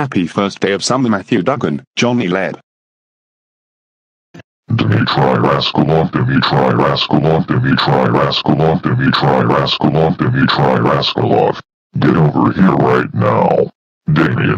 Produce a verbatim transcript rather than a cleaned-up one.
Happy first day of summer, Matthew Duggan, Johnny Leb. Dimitri Raskolov, Dimitri Raskolov, Dimitri Raskolov, Dimitri Raskolov, Dimitri Raskolov. Get over here right now. Damien.